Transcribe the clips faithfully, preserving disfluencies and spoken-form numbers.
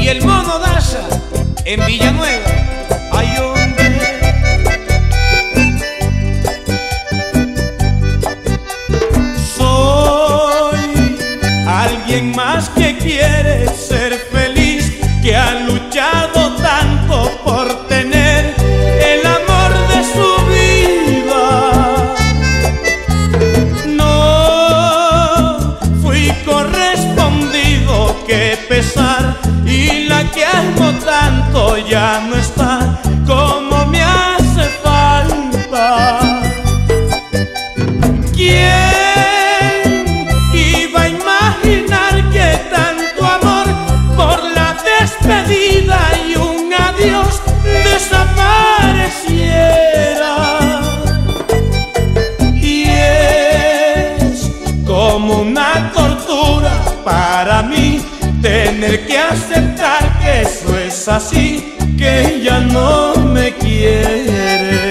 el Mono Daza en Villanueva. Ay, hombre. Soy alguien más que quiere ser feliz, que ha luchado tanto por tener el amor de su vida. No fui correspondido, qué pesar, y la que amo tanto ya no está como me hace falta. ¿Quién iba a imaginar que tanto amor por la despedida y un adiós desapareciera? Y es como una tortura para mí tener que aceptar que eso es así, que ya no me quiere.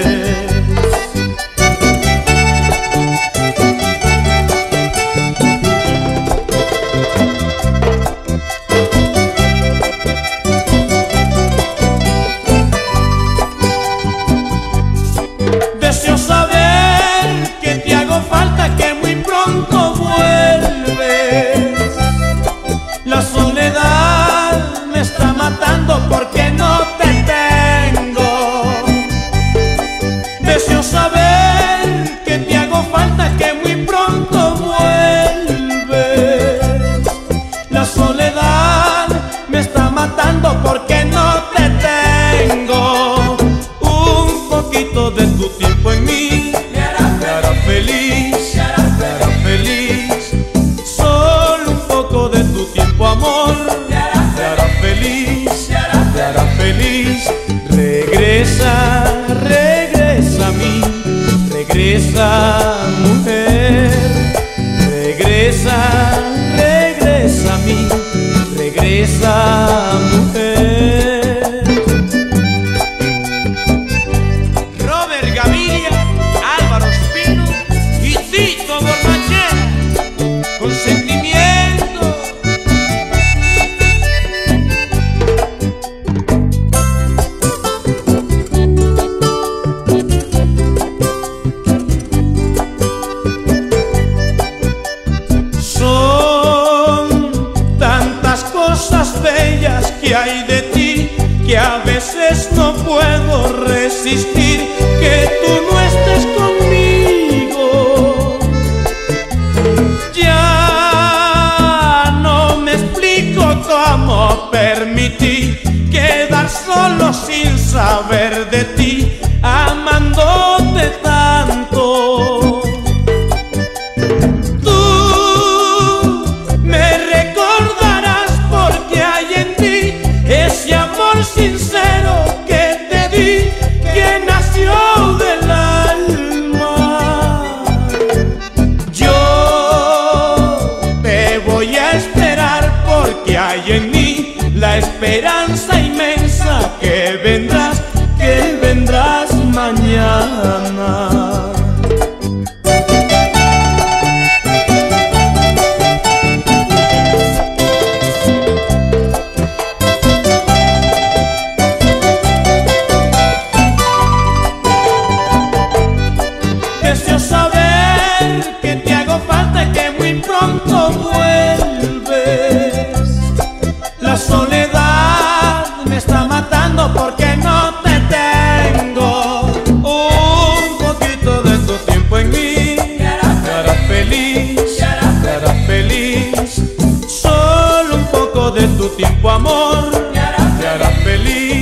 Deseo saber que te hago falta, que muy pronto vuelves. La soledad me está matando porque no te tengo. Deseo saber que te hago falta, que muy pronto vuelves. La soledad me está matando porque no te tengo. Un poquito de tu tiempo en mí me hará feliz, me hará feliz. Solo un poco de tu tiempo, amor, me hará feliz, me hará feliz. Regresa, regresa a mí, regresa, mujer. Regresa, regresa a mí, regresa, mujer. Robert Gaviria, Álvaro Espino y Tito Borrachera, con sentimiento. Son tantas cosas bellas que hay de ti, que a veces no puedo resistir que tú no estés conmigo. Ya no me explico cómo permití quedar solo sin saber de ti, amándote tanto. Tú me recordarás porque hay en ti ese amor sincero que te di, que nació del alma. Yo te voy a esperar porque hay en mí la esperanza inmensa que vendrás, que vendrás mañana. Deseo saber que te hago falta, que muy pronto vuelves. La soledad me está matando porque no te tengo. Un poquito de tu tiempo en mí me hará feliz, me hará feliz. Solo un poco de tu tiempo, amor, me hará feliz.